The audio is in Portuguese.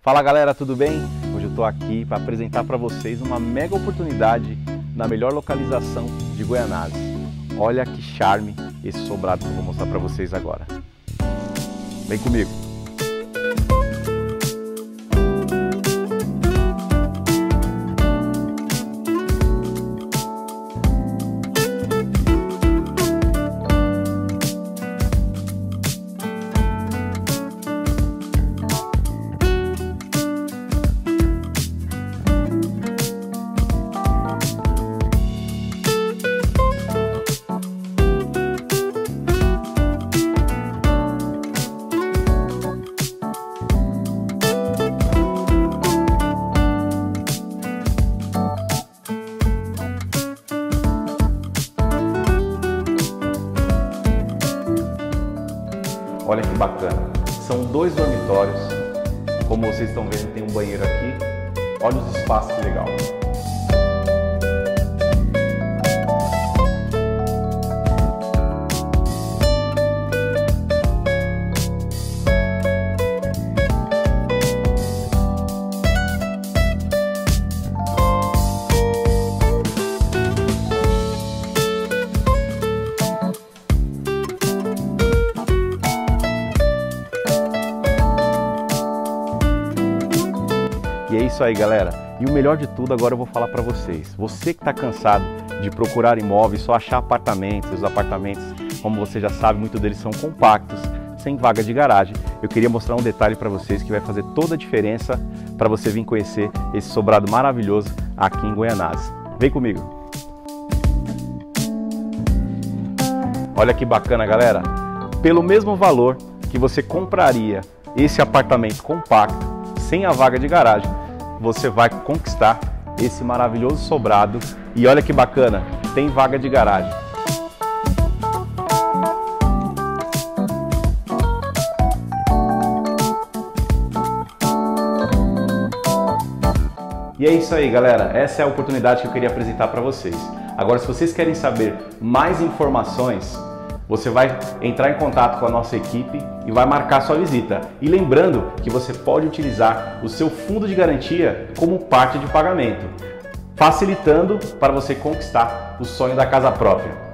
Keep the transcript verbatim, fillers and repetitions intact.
Fala galera, tudo bem? Hoje eu estou aqui para apresentar para vocês uma mega oportunidade na melhor localização de Goianésia. Olha que charme esse sobrado que eu vou mostrar para vocês agora. Vem comigo! Olha que bacana, são dois dormitórios, como vocês estão vendo tem um banheiro aqui, olha os espaços que legal. E é isso aí, galera. E o melhor de tudo, agora eu vou falar para vocês. Você que está cansado de procurar imóveis, só achar apartamentos, os apartamentos, como você já sabe, muitos deles são compactos, sem vaga de garagem. Eu queria mostrar um detalhe para vocês que vai fazer toda a diferença para você vir conhecer esse sobrado maravilhoso aqui em Goianésia. Vem comigo. Olha que bacana, galera. Pelo mesmo valor que você compraria esse apartamento compacto, sem a vaga de garagem, você vai conquistar esse maravilhoso sobrado. E olha que bacana, tem vaga de garagem. E é isso aí, galera. Essa é a oportunidade que eu queria apresentar para vocês. Agora, se vocês querem saber mais informações, você vai entrar em contato com a nossa equipe e vai marcar sua visita. E lembrando que você pode utilizar o seu fundo de garantia como parte de pagamento, facilitando para você conquistar o sonho da casa própria.